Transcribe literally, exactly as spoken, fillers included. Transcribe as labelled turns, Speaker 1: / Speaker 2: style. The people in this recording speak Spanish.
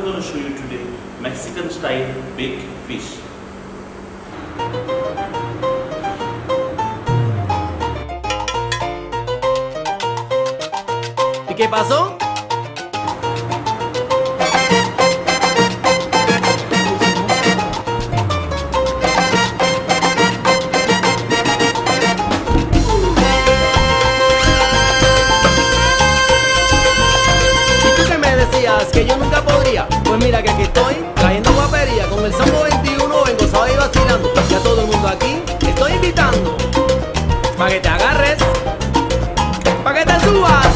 Speaker 1: I'm going to show you today Mexican style baked fish.
Speaker 2: ¿Y qué pasó? Que yo nunca podría, pues mira que aquí estoy trayendo guapería. Con el Sambo veintiuno vengo suave y vacilando, y a todo el mundo aquí estoy invitando pa' que te agarres, pa' que te subas.